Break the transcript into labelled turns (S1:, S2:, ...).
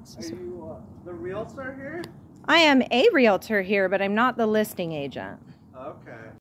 S1: Are you the realtor here?
S2: I am a realtor here, but I'm not the listing agent.
S1: Okay.